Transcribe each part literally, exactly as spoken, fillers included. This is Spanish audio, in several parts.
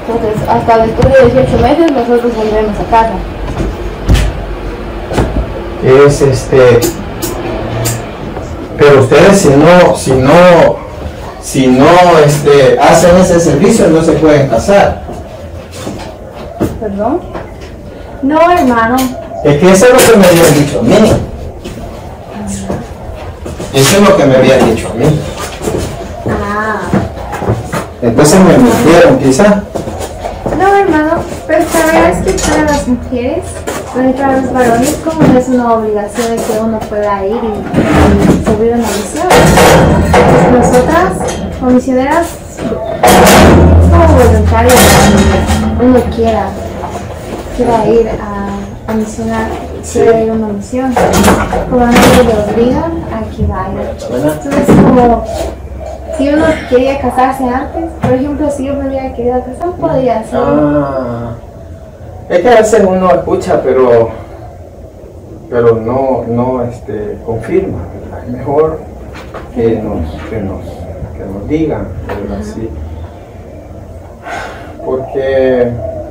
Entonces, hasta después de dieciocho meses nosotros volvemos a casa. Es este... Pero ustedes si no, si no, si no este, hacen ese servicio no se pueden casar. ¿Perdón? No, hermano. Es que eso es lo que me habían dicho a mí. Eso es lo que me habían dicho a mí. Ah. Entonces me mintieron quizá. No, hermano, pero sabes que para las mujeres, bueno, y para los varones, como no es una obligación de que uno pueda ir y, y subir una misión. Pues nosotras, como misioneras, es como voluntario que uno quiera, quiera ir a, a misionar, quiera ir a una misión. Como a nadie le obligan a que vaya. Entonces, como si uno quería casarse antes, por ejemplo, si yo me hubiera querido casar, podría hacerlo. Ah, es que a veces uno escucha, pero, pero no, no este, confirma. Es mejor que nos, que nos, que nos digan, ¿verdad? Sí. Porque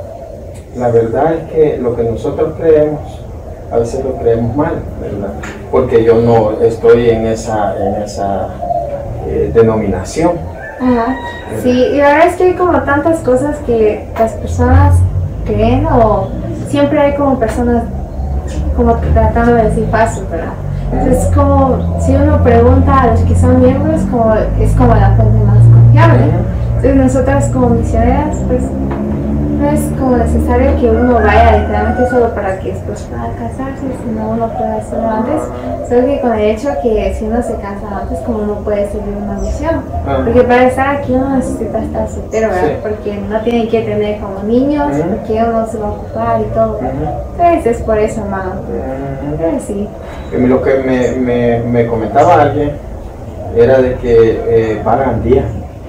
la verdad es que lo que nosotros creemos, a veces lo creemos mal, ¿verdad? Porque yo no estoy en esa, en esa eh, denominación. Ajá. Sí, y la verdad es que hay como tantas cosas que las personas creen, o siempre hay como personas como tratando de decir pasos, ¿verdad? Entonces, como si uno pregunta a los que son miembros, como, es como la fuente más confiable. Entonces, nosotras como misioneras, pues no es como necesario que uno vaya literalmente solo para que después pueda casarse, sino uno puede hacerlo antes. Solo que con el hecho que si uno se casa antes, como uno puede seguir una misión. Porque para estar aquí uno necesita estar soltero, ¿verdad? Sí. Porque no tiene que tener como niños, uh-huh. porque uno se va a ocupar y todo. Uh-huh. Entonces es por eso, hermano. Uh-huh. Entonces sí. Lo que me, me, me comentaba alguien era de que eh, pagan día.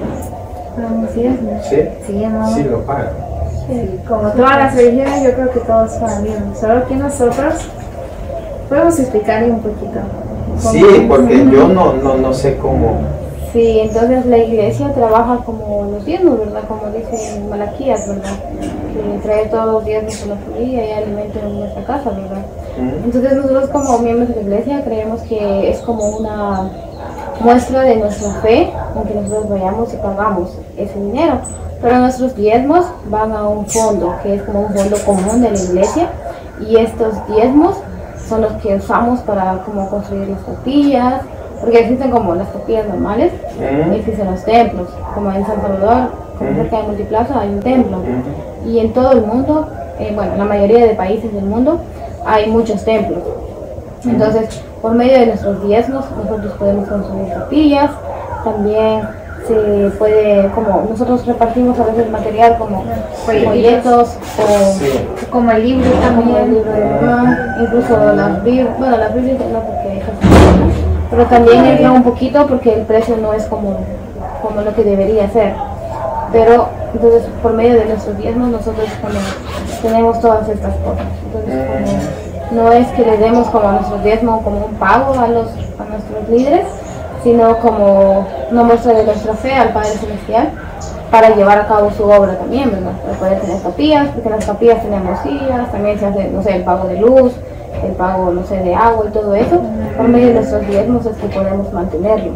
¿Pagan días? ¿No? Sí, sí, hermano. Sí, lo pagan. Sí, como todas las religiones, yo creo que todos pagan bien. Solo que nosotros podemos explicarle un poquito. Sí, porque yo no, no, no sé cómo. Sí, entonces la iglesia trabaja como los diezmos, ¿verdad? Como dice en Malaquías, ¿verdad? Que trae todos los diezmos a la familia y alimento en nuestra casa, ¿verdad? Uh-huh. Entonces nosotros como miembros de la iglesia creemos que es como una muestra de nuestra fe, aunque nosotros vayamos y pagamos ese dinero. Pero nuestros diezmos van a un fondo, que es como un fondo común de la iglesia, y estos diezmos son los que usamos para como construir las capillas, porque existen como las capillas normales, uh-huh. y existen los templos, como en San Salvador, como uh-huh. cerca de Multiplaza hay un templo, uh-huh. y en todo el mundo, eh, bueno, en la mayoría de países del mundo, hay muchos templos. Uh-huh. Entonces, por medio de nuestros diezmos, nosotros podemos construir capillas, también se puede, como nosotros repartimos a veces material como folletos o sí. como el libro también, el libro de mamá, incluso las Biblias, bueno las Biblias no porque esas no, pero también entra un poquito porque el precio no es como, como lo que debería ser. Pero entonces por medio de nuestros diezmos nosotros como, tenemos todas estas cosas. Entonces como, no es que le demos como a nuestros diezmos como un pago a, los, a nuestros líderes, sino como una muestra de nuestra fe al Padre Celestial para llevar a cabo su obra también, ¿verdad? Para poder tener capillas, porque en las capillas tenemos sillas, también se hace, no sé, el pago de luz, el pago, no sé, de agua y todo eso. Por medio de nuestros diezmos es que podemos mantenerlo.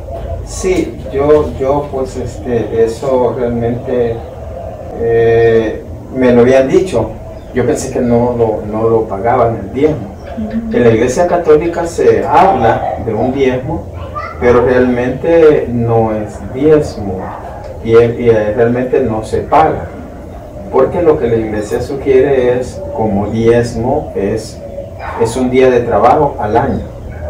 Sí, yo, yo pues este, eso realmente eh, me lo habían dicho. Yo pensé que no lo, no lo pagaban el diezmo. Uh-huh. En la Iglesia Católica se habla de un diezmo, pero realmente no es diezmo y, y realmente no se paga, porque lo que la iglesia sugiere es, como diezmo, es, es un día de trabajo al año.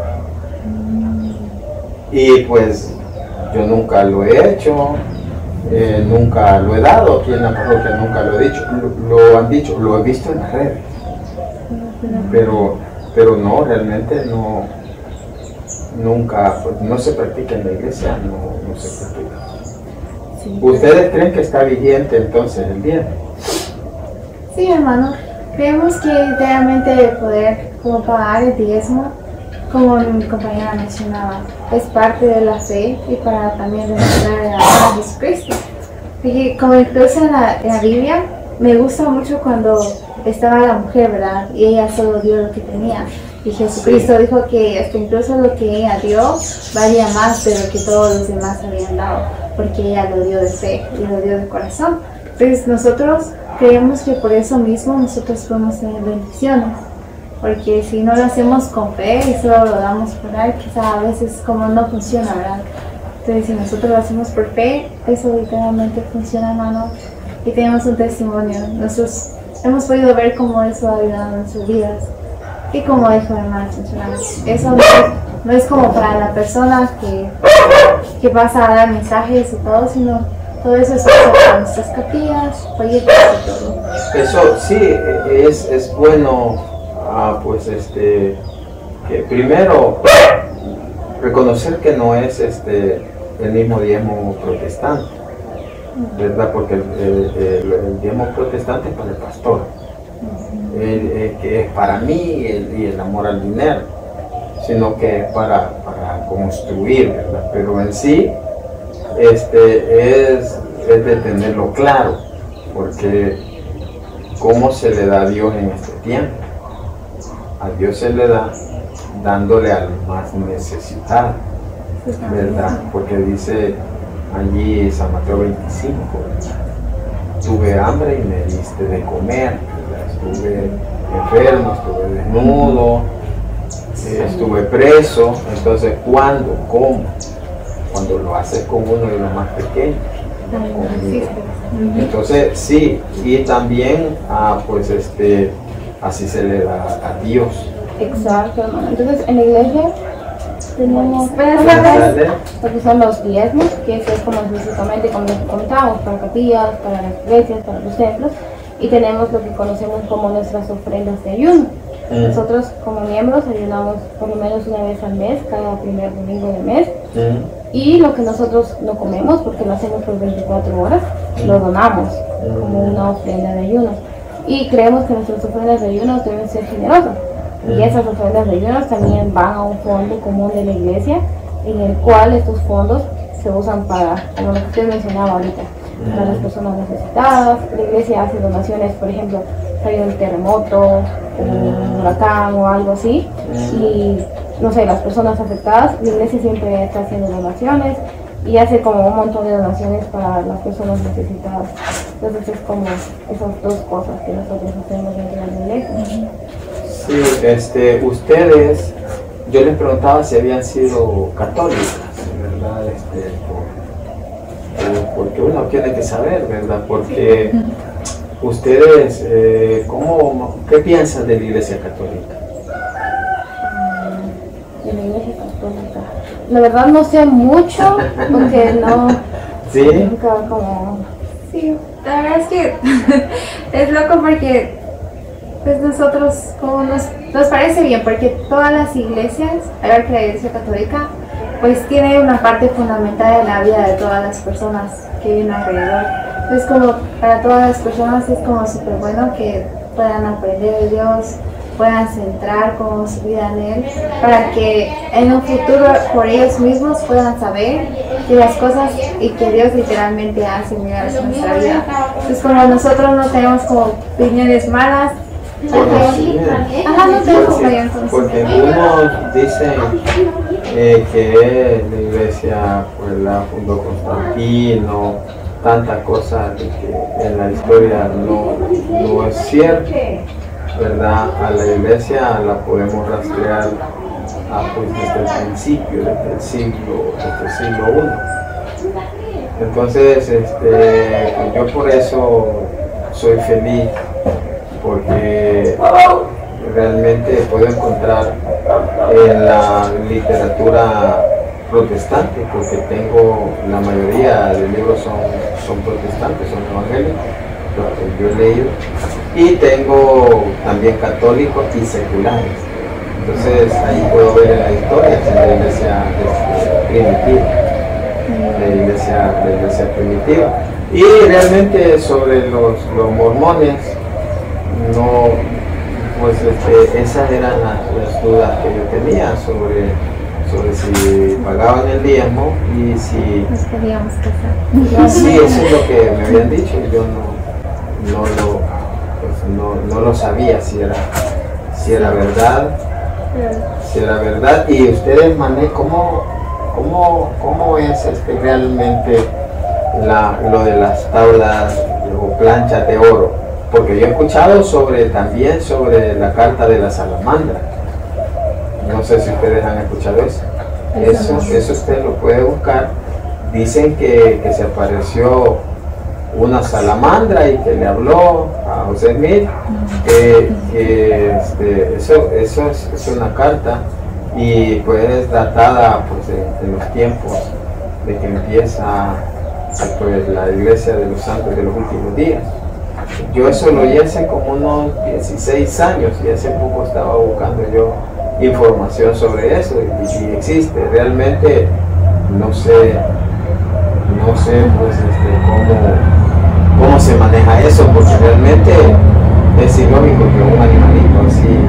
Y pues yo nunca lo he hecho, eh, nunca lo he dado aquí en la parroquia, nunca lo he dicho, lo, lo han dicho, lo he visto en las redes, pero, pero no, realmente no. Nunca, pues, no se practica en la iglesia, no, no se practica. Sí, ¿ustedes creen que está vigente entonces el diezmo? Sí, hermano, creemos que realmente poder como pagar el diezmo, como mi compañera mencionaba, es parte de la fe y para también demostrar a Jesucristo. Y como incluso en la, en la Biblia, me gusta mucho cuando estaba la mujer, ¿verdad? Y ella solo dio lo que tenía. Y Jesucristo sí. dijo que hasta incluso lo que ella dio valía más de lo que todos los demás habían dado, porque ella lo dio de fe y lo dio de corazón. Entonces nosotros creemos que por eso mismo nosotros podemos tener bendiciones, porque si no lo hacemos con fe y solo lo damos por dar, quizá a veces como no funciona, ¿verdad? Entonces si nosotros lo hacemos por fe, eso literalmente funciona, hermanos, y tenemos un testimonio. Nosotros hemos podido ver cómo eso ha ayudado en nuestras vidas. Y como dijo hermano, eso no es, no es como para la persona que, que pasa a dar mensajes y todo, sino todo eso es para nuestras capillas, folletos y todo. Eso sí, es, es bueno, ah, pues este, que primero reconocer que no es este, el mismo diezmo protestante, ¿verdad? Porque el, el, el, el diezmo protestante es para el pastor. El, el que es para mí el, y el amor al dinero, sino que es para, para construir, ¿verdad? Pero en sí este, es, es de tenerlo claro, porque ¿cómo se le da a Dios en este tiempo? A Dios se le da dándole al más necesitado, ¿verdad? Porque dice allí San Mateo veinticinco, tuve hambre y me diste de comer, estuve enfermo, estuve desnudo, eh, estuve preso. Entonces, ¿cuándo? ¿Cómo? Cuando lo haces con uno de los más pequeños. Entonces, sí, y también, ah, pues, este, así se le da a Dios. Exacto, hermano. Entonces, en la iglesia tenemos lo que son los diezmos, que eso es como específicamente, como les comentamos, para capillas, para las iglesias, para los templos. Y tenemos lo que conocemos como nuestras ofrendas de ayuno. Mm. Nosotros como miembros ayunamos por lo menos una vez al mes, cada primer domingo del mes. Mm. Y lo que nosotros no comemos, porque lo hacemos por veinticuatro horas, mm. lo donamos mm. como una ofrenda de ayuno. Y creemos que nuestras ofrendas de ayuno deben ser generosas. Mm. Y esas ofrendas de ayuno también van a un fondo común de la iglesia, en el cual estos fondos se usan para, como lo que usted mencionaba ahorita, para las personas necesitadas. La iglesia hace donaciones, por ejemplo, si hay un terremoto, un huracán o algo así, y no sé, las personas afectadas, la iglesia siempre está haciendo donaciones y hace como un montón de donaciones para las personas necesitadas. Entonces es como esas dos cosas que nosotros hacemos dentro de la iglesia. Sí, este, ustedes, yo les preguntaba si habían sido católicas, ¿verdad? Este, porque uno tiene que saber, ¿verdad? Porque ustedes, eh, ¿cómo, ¿qué piensan de la Iglesia Católica? De la Iglesia Católica, la verdad no sé mucho, porque no, ¿sí? Nunca como, sí, la verdad es que es loco porque pues nosotros, como nos, nos parece bien, porque todas las iglesias, a ver que la Iglesia Católica pues tiene una parte fundamental en la vida de todas las personas que viven alrededor. Entonces como para todas las personas es como súper bueno que puedan aprender de Dios, puedan centrar como su vida en Él, para que en un futuro por ellos mismos puedan saber que las cosas y que Dios literalmente hace en nuestra vida. Entonces como nosotros no tenemos como opiniones malas, Ajá, no tengo porque, porque unos dicen eh, que la iglesia pues, la fundó Constantino, tantas cosas de que en la historia no, no es cierto, ¿verdad? A la iglesia la podemos rastrear a, pues, desde el principio, desde el siglo, desde el siglo primero. Entonces, este, yo por eso soy feliz, porque realmente puedo encontrar en la literatura protestante, porque tengo la mayoría de libros son, son protestantes, son evangélicos, los que yo he leído, y tengo también católicos y seculares. Entonces ahí puedo ver en la historia de la iglesia primitiva, la iglesia, la iglesia primitiva. Y realmente sobre los, los mormones, no, pues este, esas eran las, las dudas que yo tenía sobre, sobre si pagaban el diezmo y si... Nos podíamos casar. Sí, eso es lo que me habían dicho, yo no, no, lo, pues no, no lo sabía si era, si era verdad, si era verdad. Y ustedes, mané, ¿cómo, cómo, cómo es este, realmente la, lo de las tablas o planchas de oro? Porque yo he escuchado sobre, también sobre la carta de la salamandra. No sé si ustedes han escuchado eso. Eso, eso usted lo puede buscar. Dicen que, que se apareció una salamandra y que le habló a José Smith, que, que este, eso, eso es, es una carta y pues es datada pues, de, de los tiempos de que empieza pues, la iglesia de los santos de los últimos días. Yo eso lo oí hace como unos dieciséis años y hace poco estaba buscando yo información sobre eso y, y existe. Realmente no sé, no sé pues, este, cómo, cómo se maneja eso, porque realmente es ilógico que un animalito así.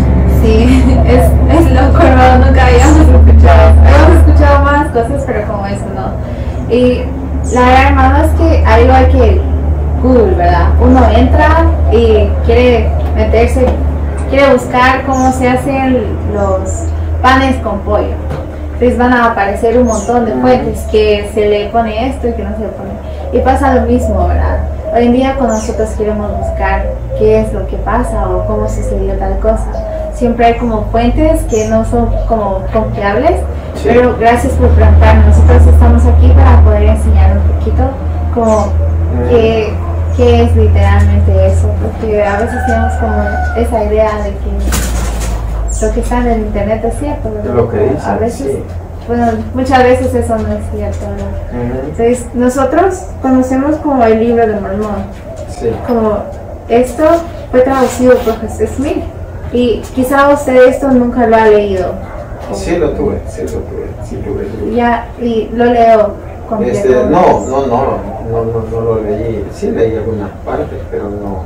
Sí, es, es loco, ¿no? Nunca habíamos escuchado. Habíamos escuchado más cosas, pero como eso, ¿no? Y la verdad, hermano, es que algo hay que Google, ¿verdad? Uno entra y quiere meterse, quiere buscar cómo se hacen los panes con pollo. Entonces van a aparecer un montón de fuentes que se le pone esto y que no se le pone. Y pasa lo mismo, ¿verdad? Hoy en día cuando nosotros queremos buscar qué es lo que pasa o cómo sucedió tal cosa, siempre hay como fuentes que no son como confiables, sí. Pero gracias por preguntarnos. Nosotros estamos aquí para poder enseñar un poquito como qué, qué es literalmente eso, porque a veces tenemos como esa idea de que lo que está en el internet es cierto, ¿verdad? Lo que dice, a veces, sí. Bueno, muchas veces eso no es cierto, ¿verdad? Uh-huh. Entonces, nosotros conocemos como el libro de Mormón, sí. Como esto fue traducido por José Smith, y quizá usted esto nunca lo ha leído. Sí lo tuve, sí lo tuve, sí tuve. tuve. Ya, y lo leo completo. Este, no, no, no, no, no, no lo leí, sí leí algunas partes, pero no,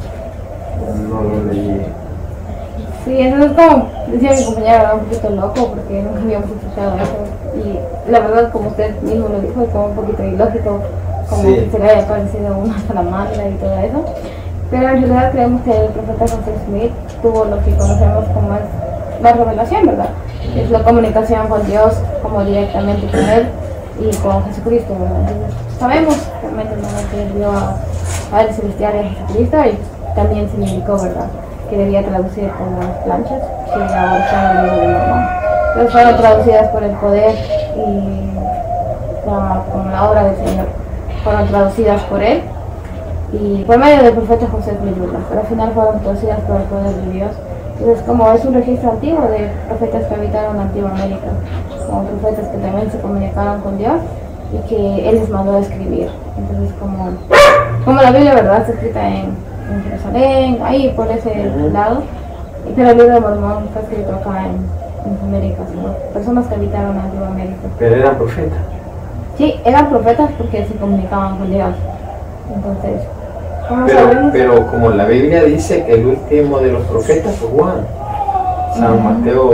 no lo leí. Sí, entonces como decía mi compañera, era un poquito loco porque nunca habíamos escuchado eso, y la verdad, como usted mismo lo dijo, es como un poquito ilógico, como sí. que se le haya parecido una salamandra y todo eso, pero en realidad creemos que el profeta José Smith tuvo lo que conocemos como es la revelación, ¿verdad? Es la comunicación con Dios, como directamente con Él y con Jesucristo, ¿verdad? Entonces, sabemos realmente, ¿no?, que Él dio a Padre Celestial y a Jesucristo, y también se le indicó, ¿verdad?, que debía traducir con las planchas que ahora están en el libro de Mormón. Entonces fueron traducidas por el poder y la, con la obra del Señor, fueron traducidas por Él y por medio del profeta José Smith, pero al final fueron traducidas por el poder de Dios. Entonces, como es un registro antiguo de profetas que habitaron Antigua América, como profetas que también se comunicaron con Dios y que Él les mandó a escribir. Entonces, como, como la Biblia, ¿verdad?, está escrita en, en Jerusalén, ahí por ese uh-huh. lado, pero el libro de Mormón fue escrito acá en, en América, ¿no?, personas que habitaron Antigua América. ¿Pero eran profetas? Sí, eran profetas porque se comunicaban con Dios. Entonces, Pero, pero como la Biblia dice que el último de los profetas fue Juan, San uh-huh. Mateo,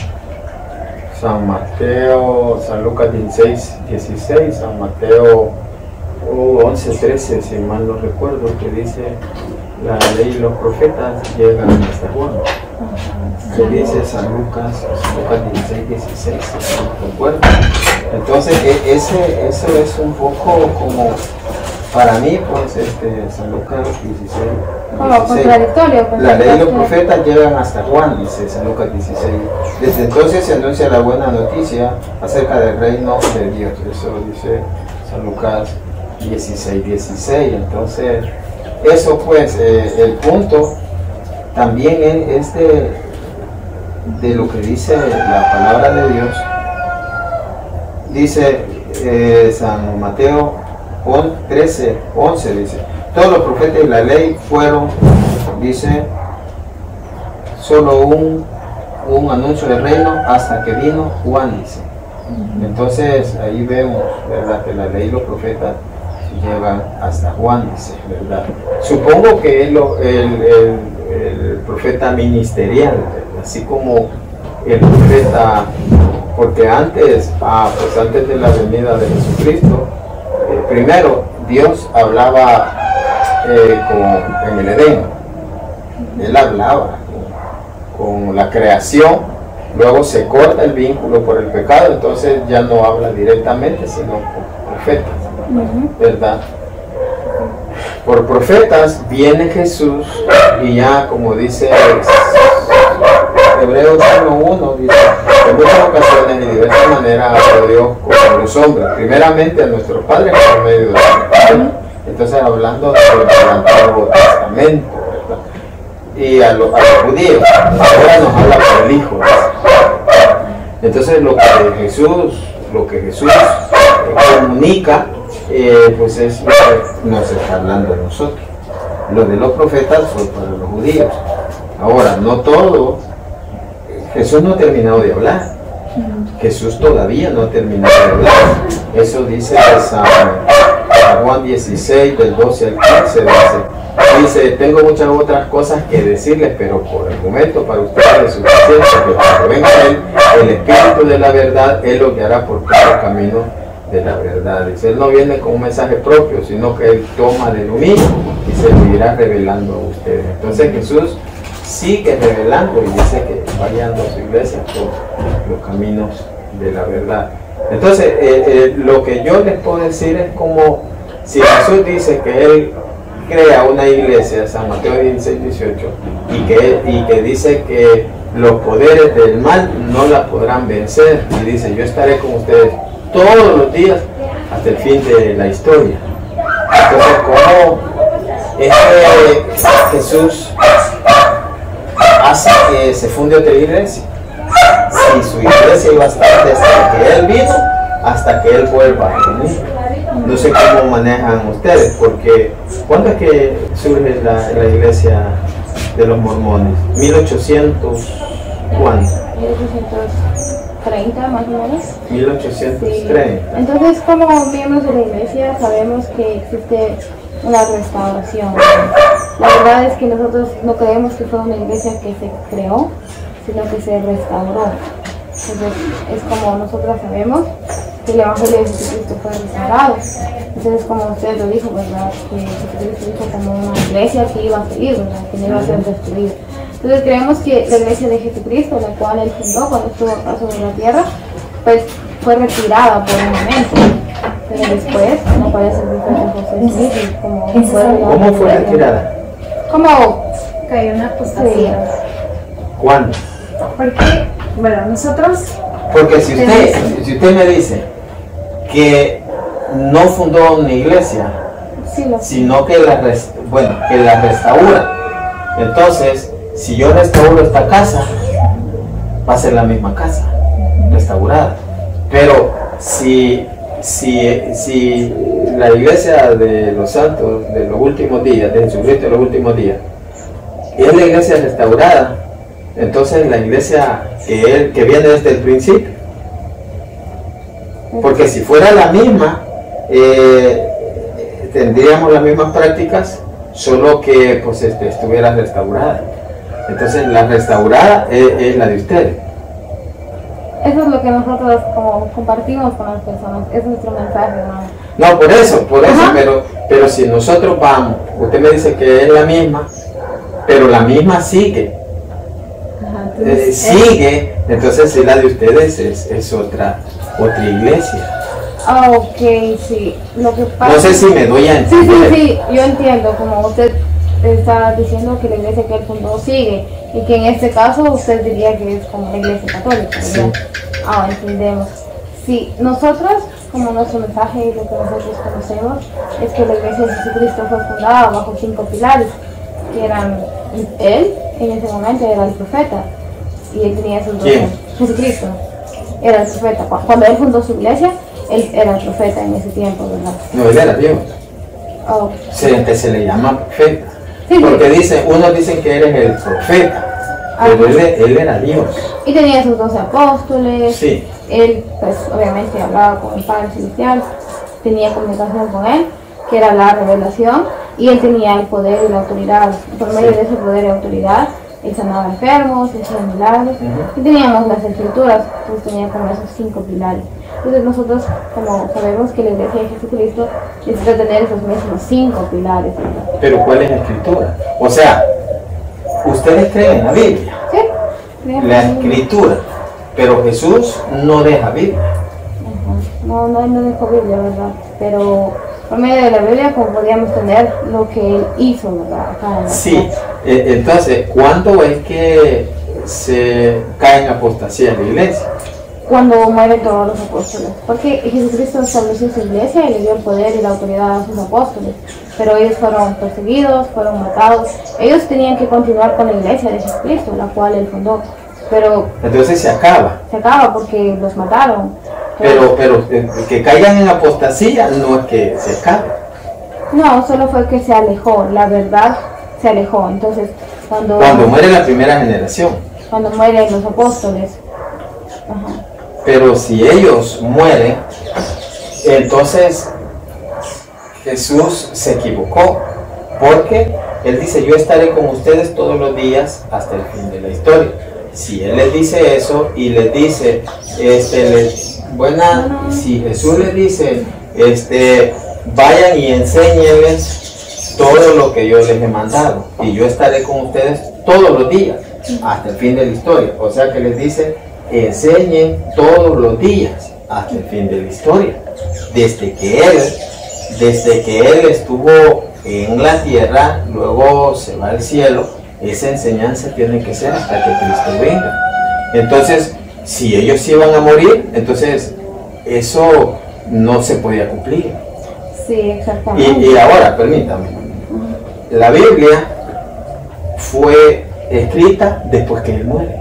San Mateo, San Lucas dieciséis, dieciséis, San Mateo oh, once, trece, si mal no recuerdo, que dice la ley y los profetas llegan hasta Juan. Uh-huh. Que dice San Lucas, San Lucas dieciséis, dieciséis, si no recuerdo. Entonces, e- ese, eso es un poco como... Para mí, pues, este, San Lucas dieciséis, como contradictorio. Pues, la ley y los profetas llegan hasta Juan, dice San Lucas dieciséis. Desde entonces se anuncia la buena noticia acerca del reino de Dios. Eso dice San Lucas dieciséis, dieciséis. Entonces, eso pues, eh, el punto también es de, de lo que dice la palabra de Dios. Dice eh, San Mateo trece, once, dice, todos los profetas y la ley fueron, dice, solo un, un anuncio del reino hasta que vino Juan, dice. Entonces ahí vemos, ¿verdad?, que la ley y los profetas llegan hasta Juan, dice, ¿verdad? Supongo que el, el, el, el profeta ministerial, así como el profeta porque antes, ah, pues antes de la venida de Jesucristo, eh, primero Dios hablaba eh, con, en el Edén, Él hablaba con, con la creación, luego se corta el vínculo por el pecado, entonces ya no habla directamente, sino por profetas, uh-huh. ¿verdad? Por profetas viene Jesús y ya, como dice Hebreos uno uno, dice, en muchas ocasiones y de diversas maneras habló Dios con los hombres, primeramente a nuestros padres por medio de su Padre. Entonces hablando del Antiguo Testamento, ¿verdad? Y a, lo, a los judíos, ahora nos habla por el Hijo, ¿verdad? Entonces lo que Jesús, lo que Jesús comunica, eh, pues es lo que nos está hablando a nosotros. Lo de los profetas fue para los judíos. Ahora, no todo, Jesús no ha terminado de hablar. Jesús todavía no ha terminado de hablar. Eso dice San Juan dieciséis, del doce al quince, dice, dice, tengo muchas otras cosas que decirles, pero por el momento para ustedes es suficiente, porque cuando venga Él, el Espíritu de la verdad, Él lo guiará por todo el camino de la verdad. Dice, Él no viene con un mensaje propio, sino que Él toma de lo mismo y se lo irá revelando a ustedes. Entonces Jesús sigue revelando y dice que vayan a su iglesia por los caminos de la verdad. Entonces, eh, eh, lo que yo les puedo decir es como si Jesús dice que Él crea una iglesia, San Mateo dieciséis, dieciocho, y que, y que dice que los poderes del mal no la podrán vencer, y dice, yo estaré con ustedes todos los días hasta el fin de la historia. Entonces, ¿cómo este Jesús hace que se funde otra iglesia? Si su iglesia iba a estar desde que Él vino hasta que Él vuelva a venir. No sé cómo manejan ustedes, porque ¿cuándo es que surge la, la iglesia de los mormones? ¿mil ochocientos cuándo? mil ochocientos treinta más o menos. mil ochocientos treinta. Sí. Entonces, como miembros de la iglesia sabemos que existe una restauración. La verdad es que nosotros no creemos que fue una iglesia que se creó, sino que se restauró. Entonces, es como nosotros sabemos que el Evangelio de Jesucristo fue restaurado. Entonces, como usted lo dijo, ¿verdad? Que Jesucristo dijo como una iglesia que iba a seguir, ¿verdad? Que no iba a ser destruida. Entonces, creemos que la iglesia de Jesucristo, la cual Él fundó cuando estuvo acá sobre la tierra, pues fue retirada por un momento. Pero después, como parece el José Smith, como fue ¿Cómo fue retirada? Como cayó una apostasía. ¿Cuándo? Porque, bueno, nosotros... Porque si usted, si usted me dice que no fundó una iglesia, sí, lo sino que la, rest, bueno, que la restaura, entonces, si yo restauro esta casa, va a ser la misma casa, restaurada. Pero si, si, si la iglesia de los santos de los últimos días, de Jesucristo de los últimos días, es la iglesia restaurada, entonces la iglesia que, él, que viene desde el principio. Porque si fuera la misma, eh, tendríamos las mismas prácticas, solo que pues este, estuviera restaurada. Entonces la restaurada es, es la de ustedes. Eso es lo que nosotros como compartimos con las personas, es nuestro mensaje, ¿no? No, por eso, por eso, Ajá. pero, pero si nosotros vamos, usted me dice que es la misma, pero la misma sigue. Ajá, Eh, entonces, sigue, entonces si la de ustedes es, es otra, otra iglesia. ah, ok, sí. Lo que pasa No sé si me doy a Sí, entender. sí, sí, yo entiendo, como usted está diciendo que la iglesia que él fundó sigue, y que en este caso usted diría que es como la iglesia católica, ¿verdad? Sí. Ah, entendemos. Sí, nosotros, como nuestro mensaje y lo que nosotros conocemos, es que la iglesia de Jesucristo fue fundada bajo cinco pilares, que eran él, en ese momento era el profeta, y él tenía esos dos. ¿Quién? Jesucristo era el profeta. Cu- Cuando él fundó su iglesia, él era el profeta en ese tiempo, ¿verdad? No, él era Dios. Oh, Se, que se le llama profeta. Sí, sí. Porque dice, unos dicen que eres el profeta, pero él, él era Dios. Y tenía sus doce apóstoles. Sí. Él, pues, obviamente hablaba con el Padre Celestial, tenía comunicación con él, que era la revelación, y él tenía el poder y la autoridad. Por medio Sí. de ese poder y autoridad, él sanaba enfermos, hacía milagros, Ujú. y teníamos las escrituras, pues tenía como esos cinco pilares. Entonces nosotros, como sabemos que la iglesia de Jesucristo necesita tener esos mismos cinco pilares, ¿verdad? Pero ¿cuál es la escritura? O sea, ustedes creen en la Biblia, Sí, creemos la en- escritura, pero Jesús no deja Biblia. Ajá. No, no, no dejó Biblia, ¿verdad? Pero por medio de la Biblia como podíamos tener lo que él hizo, ¿verdad? Acá en la Sí, tierra. eh, entonces, ¿cuándo es que se cae en apostasía en la iglesia? Cuando mueren todos los apóstoles. Porque Jesucristo estableció su iglesia y le dio el poder y la autoridad a sus apóstoles. Pero ellos fueron perseguidos, fueron matados. Ellos tenían que continuar con la iglesia de Jesucristo, la cual él fundó. Pero Entonces se acaba. se acaba porque los mataron. Pero, pero eh, que caigan en apostasía no es que se acabe. No, solo fue que se alejó. La verdad se alejó. Entonces, cuando, Cuando muere la primera generación. cuando mueren los apóstoles. Ajá. Pero si ellos mueren, entonces Jesús se equivocó. Porque Él dice, yo estaré con ustedes todos los días hasta el fin de la historia. Si Él les dice eso y les dice, este, les, buena, si Jesús les dice, este, vayan y enséñenles todo lo que yo les he mandado y yo estaré con ustedes todos los días hasta el fin de la historia. O sea que les dice, enseñen todos los días hasta el fin de la historia. Desde que Él, desde que Él estuvo en la tierra, luego se va al cielo, esa enseñanza tiene que ser hasta que Cristo venga. Entonces, si ellos iban a morir, entonces eso no se podía cumplir. Sí, Y, exactamente. y ahora, permítame, la Biblia fue escrita después que Él muere.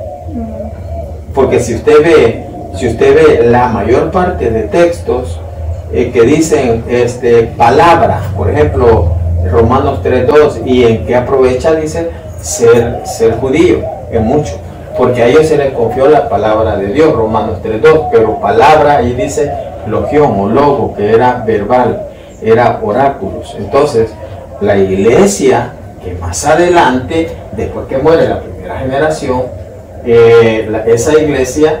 Porque si usted ve, si usted ve la mayor parte de textos eh, que dicen este, palabra, por ejemplo, Romanos tres dos, y en qué aprovecha, dice, ser, ser judío, en mucho. Porque a ellos se les confió la palabra de Dios, Romanos tres dos, pero palabra, ahí dice logión o logo, que era verbal, era oráculos. Entonces, la iglesia, que más adelante, después que muere la primera generación, eh, la, esa iglesia,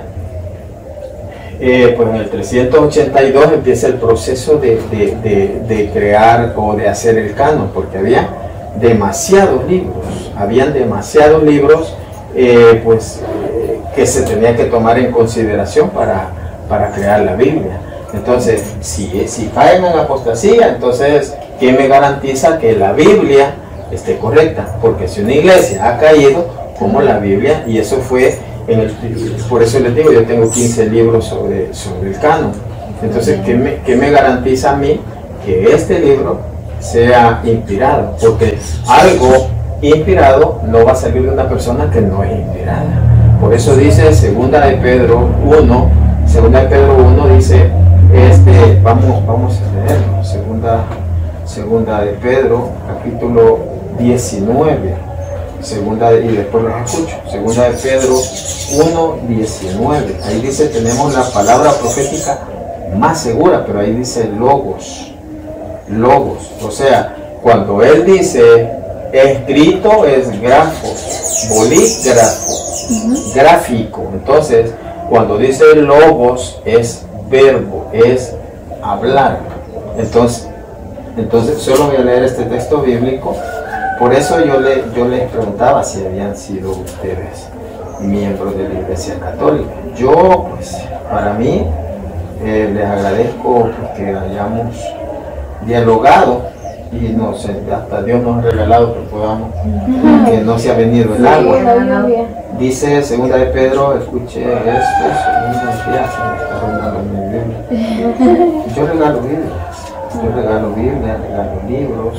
eh, pues en el trescientos ochenta y dos empieza el proceso de, de, de, de crear o de hacer el canon, porque había demasiados libros, habían demasiados libros eh, pues, eh, que se tenía que tomar en consideración para, para crear la Biblia. Entonces, si, si caen en apostasía, entonces, ¿quién me garantiza que la Biblia esté correcta? Porque si una iglesia ha caído, como la Biblia, y eso fue, en el, por eso les digo, yo tengo quince libros sobre, sobre el canon. Entonces, ¿qué me, qué me garantiza a mí que este libro sea inspirado? Porque algo inspirado no va a salir de una persona que no es inspirada. Por eso dice segunda de Pedro uno, segunda de Pedro uno dice, este, vamos, vamos a leerlo, segunda, segunda de Pedro, capítulo diecinueve, segunda de, y después los escucho, segunda de Pedro uno, diecinueve, ahí dice, tenemos la palabra profética más segura, pero ahí dice logos, logos, o sea, cuando él dice escrito es grafo, bolígrafo, gráfico, entonces cuando dice logos es verbo, es hablar. Entonces, entonces solo voy a leer este texto bíblico. Por eso yo, le, yo les preguntaba si habían sido ustedes miembros de la Iglesia Católica. Yo, pues, para mí, eh, les agradezco que hayamos dialogado y nos, hasta Dios nos ha regalado que podamos, que no se ha venido el agua. Dice segunda de Pedro, escuche esto, segunda, ya se me está regalando mi Biblia. Yo regalo Biblias, yo regalo Biblia, regalo libros.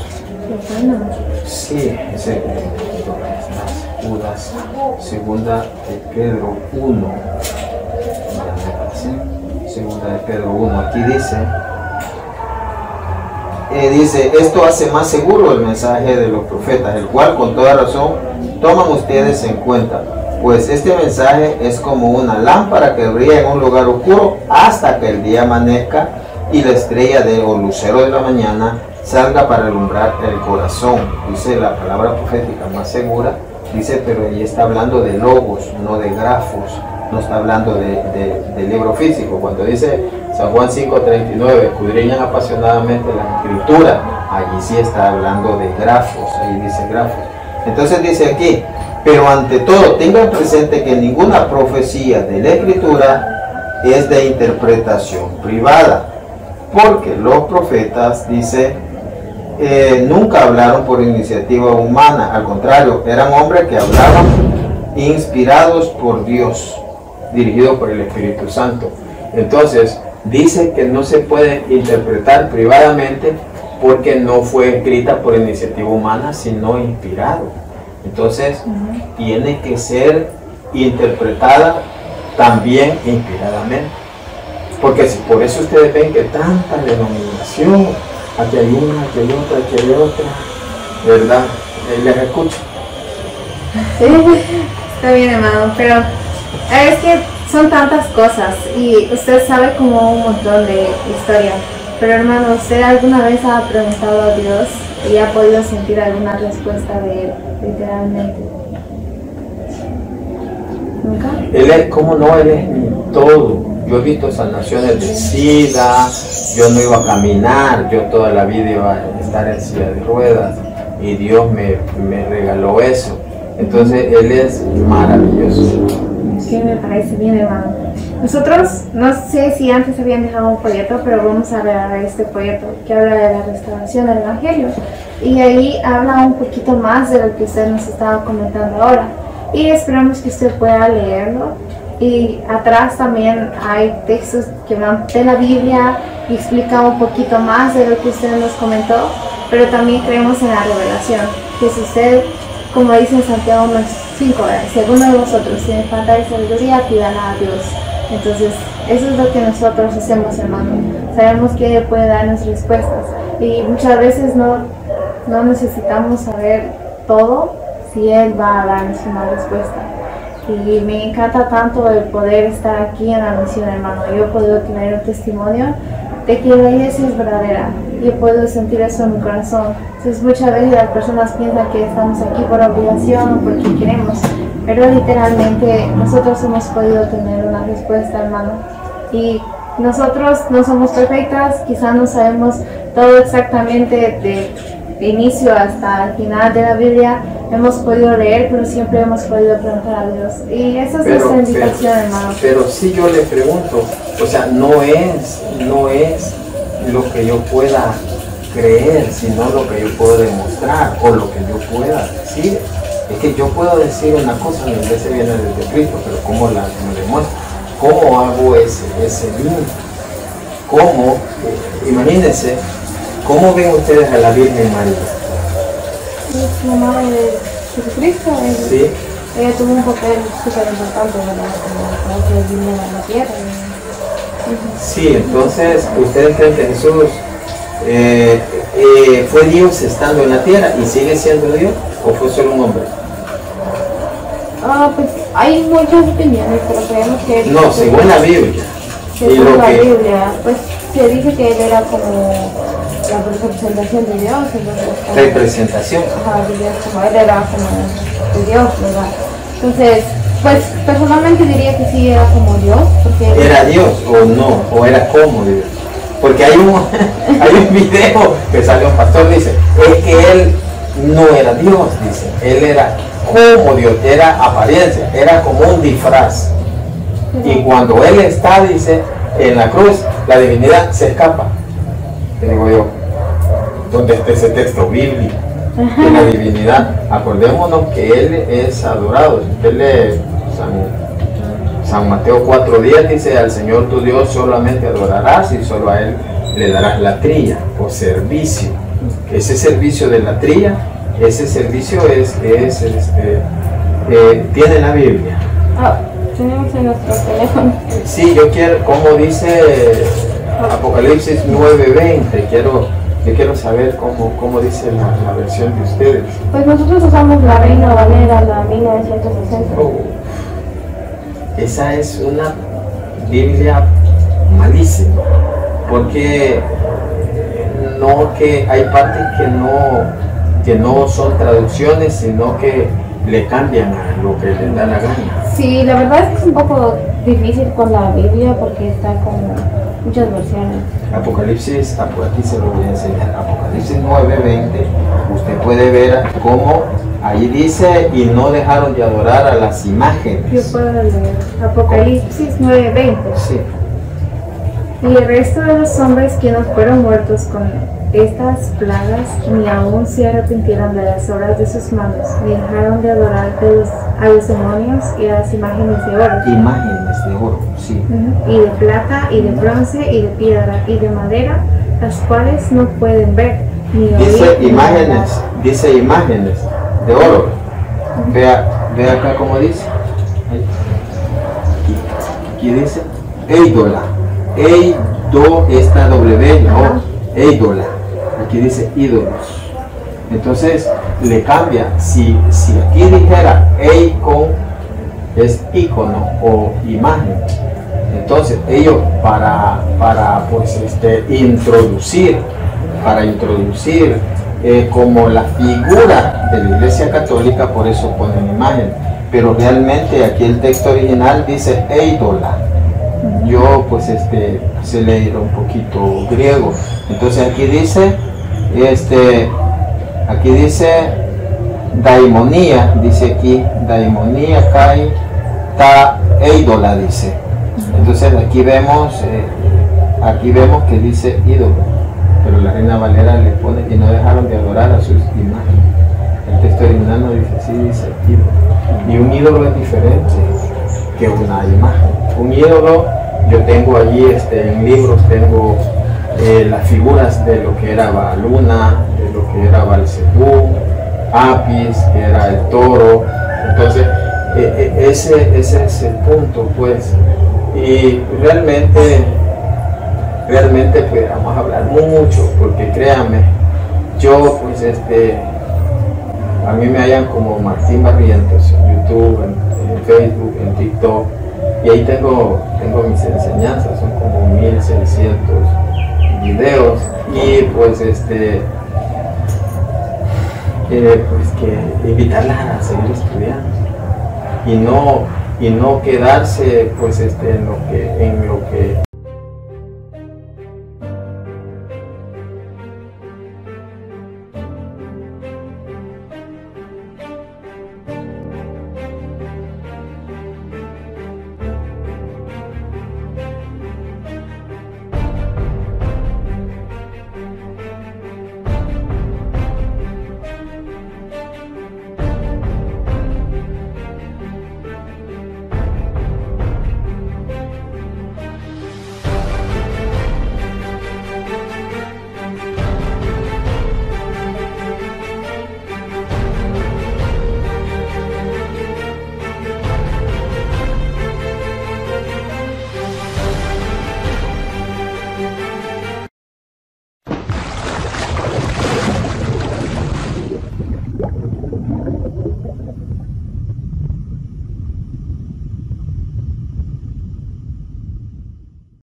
Sí, ese Judas, segunda de Pedro uno, segunda de Pedro uno, aquí dice, eh, dice, esto hace más seguro el mensaje de los profetas, el cual con toda razón toman ustedes en cuenta, pues este mensaje es como una lámpara que brilla en un lugar oscuro hasta que el día amanezca y la estrella de o lucero de la mañana salga para alumbrar el corazón. Dice la palabra profética más segura, Dice, pero ahí está hablando de logos, no de grafos, no está hablando de, de, de libro físico. Cuando dice San Juan cinco treinta y nueve, escudriñan apasionadamente la escritura, allí sí está hablando de grafos, ahí dice grafos. Entonces dice aquí, pero ante todo tengan presente que ninguna profecía de la escritura es de interpretación privada, porque los profetas, dice, eh, nunca hablaron por iniciativa humana, al contrario, eran hombres que hablaban inspirados por Dios, dirigidos por el Espíritu Santo. Entonces, dice que no se puede interpretar privadamente porque no fue escrita por iniciativa humana, sino inspirado. Entonces, uh-huh. tiene que ser interpretada también inspiradamente. Porque si por eso ustedes ven que tanta denominación, aquí hay una, aquí hay otra, aquí hay otra, ¿verdad? Eh, les escucho. Sí, está bien, hermano, pero es que son tantas cosas y usted sabe como un montón de historia. Pero hermano, ¿usted alguna vez ha preguntado a Dios y ha podido sentir alguna respuesta de Él, literalmente? ¿Nunca? Él es, ¿cómo no? Él es mi todo. Yo he visto sanaciones de SIDA, yo no iba a caminar, yo toda la vida iba a estar en silla de ruedas y Dios me, me regaló eso. Entonces Él es maravilloso. Sí, me parece bien, hermano. Nosotros, no sé si antes habían dejado un folleto, pero vamos a ver este folleto que habla de la restauración del Evangelio. Y ahí habla un poquito más de lo que usted nos estaba comentando ahora. Y esperamos que usted pueda leerlo. Y atrás también hay textos que van de la Biblia y explica un poquito más de lo que usted nos comentó. Pero también creemos en la revelación, que si usted, como dice en Santiago uno cinco, según de vosotros, tiene falta de sabiduría, pídala a Dios. Entonces, eso es lo que nosotros hacemos, hermano. Sabemos que Él puede darnos respuestas. Y muchas veces no, no necesitamos saber todo si Él va a darnos una respuesta. Y me encanta tanto el poder estar aquí en la misión, hermano. Yo he podido tener un testimonio de que la iglesia es verdadera. Y he podido sentir eso en mi corazón. Entonces, muchas veces las personas piensan que estamos aquí por obligación o porque queremos. Pero literalmente nosotros hemos podido tener una respuesta, hermano. Y nosotros no somos perfectas, quizás no sabemos todo exactamente de, de inicio hasta el final de la Biblia. Hemos podido leer, pero siempre hemos podido preguntar a Dios. Y esa es pero, nuestra invitación, pero, hermano. Pero si yo le pregunto, o sea, no es, no es lo que yo pueda creer, sino lo que yo puedo demostrar o lo que yo pueda decir. Es que yo puedo decir una cosa, mi iglesia viene desde Cristo, pero ¿cómo la me demuestro? ¿Cómo hago ese, ese vínculo? ¿Cómo? Eh, imagínense, ¿cómo ven ustedes a la Virgen María? Es la madre de Jesucristo. Sí. Ella tuvo un papel súper importante, ¿verdad? Como que vino a la tierra. Sí, entonces, ¿ustedes creen que Jesús eh, eh, fue Dios estando en la tierra y sigue siendo Dios o fue solo un hombre? Ah, pues hay muchas opiniones, pero creemos que... No, según la Biblia. Según la que... Biblia, pues se dice que él era como la representación de Dios. Entonces, representación. Ajá, de Dios, como él era como de Dios, ¿verdad? Entonces, pues personalmente diría que sí era como Dios. Porque ¿Era Dios o no? ¿O era como Dios? Porque hay un, hay un video que sale un pastor, dice, es que él no era Dios, dice, él era como Dios, era apariencia, era como un disfraz. Y cuando él está, dice, en la cruz, la divinidad se escapa. Te digo yo, ¿dónde está ese texto bíblico de la divinidad? Acordémonos que él es adorado. Usted lee San, San Mateo cuatro diez, dice, al Señor tu Dios solamente adorarás y solo a Él le darás la trilla o servicio. Ese servicio de la trilla, ese servicio es, es este, eh, tiene la Biblia. Ah, tenemos en nuestro teléfono. Sí, yo quiero, como dice Apocalipsis nueve veinte, quiero, yo quiero saber cómo, cómo dice la, la versión de ustedes. Pues nosotros usamos la Reina Valera, la mil novecientos sesenta. Oh, esa es una Biblia malísima, porque no que hay partes que no, que no son traducciones, sino que le cambian a lo que les da la gana. Sí, la verdad es que es un poco difícil con la Biblia porque está con muchas versiones. Apocalipsis, aquí se lo voy a enseñar, Apocalipsis nueve veinte, usted puede ver cómo ahí dice, y no dejaron de adorar a las imágenes. Yo puedo leer Apocalipsis nueve veinte. Sí. Y el resto de los hombres que no fueron muertos con estas plagas, ni aún se arrepintieron de las obras de sus manos, ni dejaron de adorar de los, a los demonios y a las imágenes de oro. Imágenes de oro, sí. Uh-huh. Y de plata, y de bronce, y de piedra, y de madera, las cuales no pueden ver, ni oír. Dice ni imágenes, hablar. dice imágenes de oro. Uh-huh. Vea, vea acá como dice. Ahí. Aquí, aquí dice ídola. Eido, esta W, no, ídola. Aquí dice ídolos. Entonces le cambia. Si, si aquí dijera icon, es icono o imagen. Entonces ellos para, para pues este, introducir, para introducir eh, como la figura de la Iglesia Católica, por eso ponen imagen. Pero realmente aquí el texto original dice ídola. Yo pues este sé leer un poquito griego, entonces aquí dice este aquí dice daimonía, dice aquí daimonía kai ta ídola, dice. Entonces aquí vemos eh, aquí vemos que dice ídolo, pero la Reina Valera le pone y no dejaron de adorar a sus imágenes. El texto original no dice así, dice ídolo, y un ídolo es diferente que una imagen. Un ídolo, yo tengo allí este, en libros, tengo eh, las figuras de lo que era Baaluna, de lo que era Belcebú, Apis, que era el toro. Entonces, eh, eh, ese, ese es el punto, pues. Y realmente, realmente, pues vamos a hablar mucho, porque créanme, yo, pues, este, a mí me hallan como Martín Barrientos en YouTube, en, en Facebook, en TikTok. Y ahí tengo, tengo mis enseñanzas, son como mil seiscientos videos, y pues este eh, pues que invitarlas a seguir estudiando y no y no quedarse pues este en lo que en lo que